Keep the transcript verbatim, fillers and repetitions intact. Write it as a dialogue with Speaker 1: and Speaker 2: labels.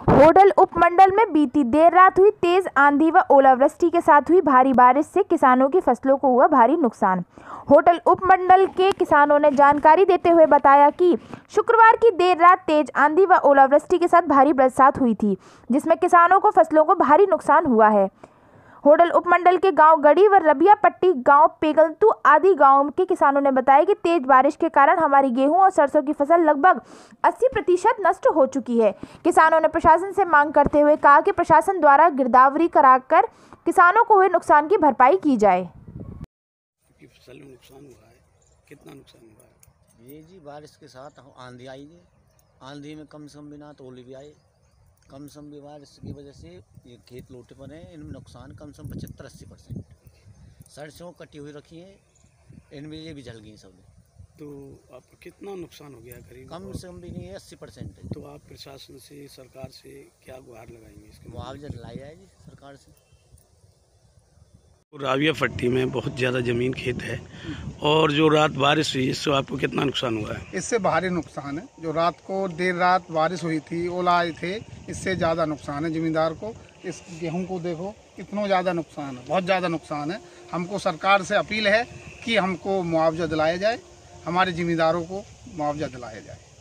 Speaker 1: होडल उपमंडल में बीती देर रात हुई तेज आंधी व ओलावृष्टि के साथ हुई भारी बारिश से किसानों की फसलों को हुआ भारी नुकसान। होडल उपमंडल के किसानों ने जानकारी देते हुए बताया कि शुक्रवार की देर रात तेज आंधी व ओलावृष्टि के साथ भारी बरसात हुई थी, जिसमें किसानों को फसलों को भारी नुकसान हुआ है। होडल उपमंडल के गांव गढ़ी व रबिया पट्टी, गांव पेगलतू आदि गांव के किसानों ने बताया कि तेज बारिश के कारण हमारी गेहूं और सरसों की फसल लगभग अस्सी प्रतिशत नष्ट हो चुकी है। किसानों ने प्रशासन से मांग करते हुए कहा कि प्रशासन द्वारा गिरदावरी कराकर किसानों को हुए नुकसान की भरपाई की जाए।
Speaker 2: फसल में नुकसान हुआ है, कितना नुकसान हुआ है?
Speaker 3: ये जी बारिश के साथ आंधी आई है, आंधी में कम से कम बिना तो ओले भी आए, कम से कम भी बारिश की वजह से ये खेत लोटे पर हैं, इनमें नुकसान कम से कम पचहत्तर अस्सी परसेंट। सरसों कटी हुई रखी है, इनमें ये भी जल गई सब।
Speaker 2: तो आपको कितना नुकसान हो गया करीब?
Speaker 3: कम से कम भी नहीं है, अस्सी परसेंट है।
Speaker 2: तो आप प्रशासन से, सरकार से क्या गुहार लगाएंगे इसके?
Speaker 3: मुआवजा दिलाया जाए जी सरकार से।
Speaker 2: राविया पट्टी में बहुत ज़्यादा ज़मीन खेत है, और जो रात बारिश हुई इससे आपको कितना नुकसान हुआ है?
Speaker 4: इससे भारी नुकसान है। जो रात को देर रात बारिश हुई थी, ओला आए थे, इससे ज़्यादा नुकसान है ज़मींदार को। इस गेहूं को देखो कितना ज़्यादा नुकसान है, बहुत ज़्यादा नुकसान है। हमको सरकार से अपील है कि हमको मुआवजा दिलाया जाए, हमारे ज़मींदारों को मुआवजा दिलाया जाए।